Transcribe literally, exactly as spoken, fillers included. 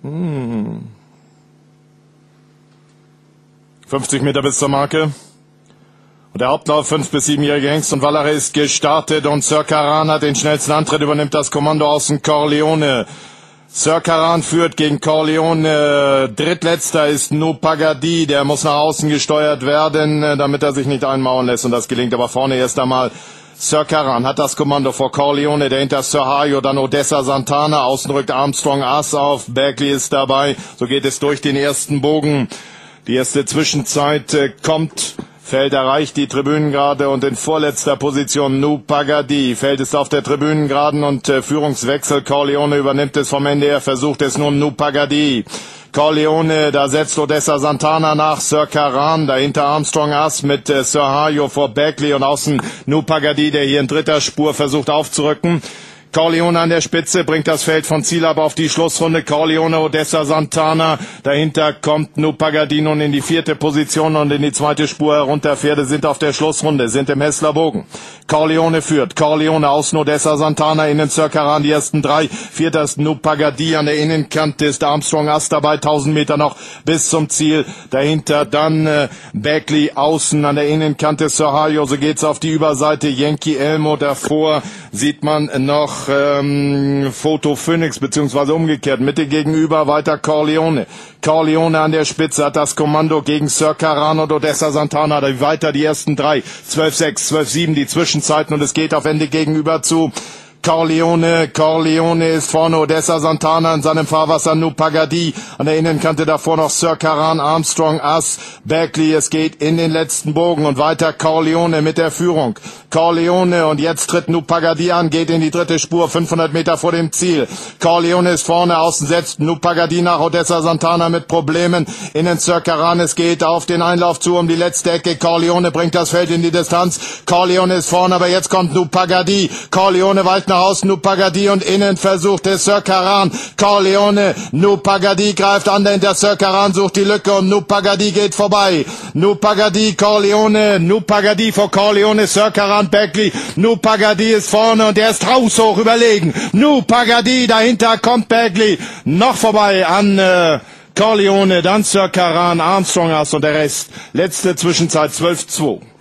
Hm. fünfzig Meter bis zur Marke. Und der Hauptlauf, fünf- bis siebenjährige Hengst und Wallach ist gestartet und Sir Karan hat den schnellsten Antritt, übernimmt das Kommando außen Corleone. Sir Karan führt gegen Corleone. Drittletzter ist No Pagadi, der muss nach außen gesteuert werden, damit er sich nicht einmauern lässt und das gelingt aber vorne erst einmal. Sir Karan hat das Kommando vor Corleone, dahinter Sir Hayo, dann Odessa Santana, außen rückt Armstrong Ass auf, Bagley ist dabei, so geht es durch den ersten Bogen. Die erste Zwischenzeit äh, kommt, Feld erreicht die Tribünengrade und in vorletzter Position No Pagadi. Feld ist auf der Tribünengraden und äh, Führungswechsel, Corleone übernimmt es vom Ende her, versucht es nun No Pagadi. Corleone, da setzt Odessa Santana nach, Sir Karan, dahinter Armstrong Ass mit äh, Sir Hayo vor Bagley und außen No Pagadi, der hier in dritter Spur versucht aufzurücken. Corleone an der Spitze bringt das Feld von Ziel ab auf die Schlussrunde. Corleone, Odessa Santana. Dahinter kommt No Pagadi nun in die vierte Position und in die zweite Spur herunter. Pferde sind auf der Schlussrunde, sind im Hesslerbogen. Corleone führt. Corleone außen Odessa Santana, innen Sir Karan, die ersten drei. Vierter ist No Pagadi, an der Innenkante ist Armstrong Ass dabei. tausend Meter noch bis zum Ziel. Dahinter dann äh, Bagley außen, an der Innenkante Sir Hayo. So geht's auf die Überseite. Yankee Elmo davor sieht man noch Ähm, Foto Phoenix, beziehungsweise umgekehrt, Mitte gegenüber, weiter Corleone. Corleone an der Spitze hat das Kommando gegen Sir Karan und Odessa Santana, weiter die ersten drei, zwölf sechs, zwölf sieben die Zwischenzeiten und es geht auf Ende gegenüber zu Corleone, Corleone ist vorne, Odessa Santana in seinem Fahrwasser, No Pagadi, an der Innenkante davor noch Sir Karan, Armstrong, Ass, Bagley, es geht in den letzten Bogen und weiter Corleone mit der Führung. Corleone und jetzt tritt No Pagadi an, geht in die dritte Spur, fünfhundert Meter vor dem Ziel. Corleone ist vorne, außen setzt No Pagadi nach, Odessa Santana mit Problemen, innen Sir Karan, es geht auf den Einlauf zu um die letzte Ecke, Corleone bringt das Feld in die Distanz, Corleone ist vorne, aber jetzt kommt No Pagadi, Corleone weicht nach außen, No Pagadi und innen versucht es Sir Karan, Corleone, No Pagadi greift an, dahinter Sir Karan sucht die Lücke und No Pagadi geht vorbei. No Pagadi, Corleone, No Pagadi vor Corleone, Sir Karan, Bagley, No Pagadi ist vorne und er ist haushoch überlegen. No Pagadi, dahinter kommt Bagley, noch vorbei an äh, Corleone, dann Sir Karan, Armstrong Ass und der Rest. Letzte Zwischenzeit zwölf zwei.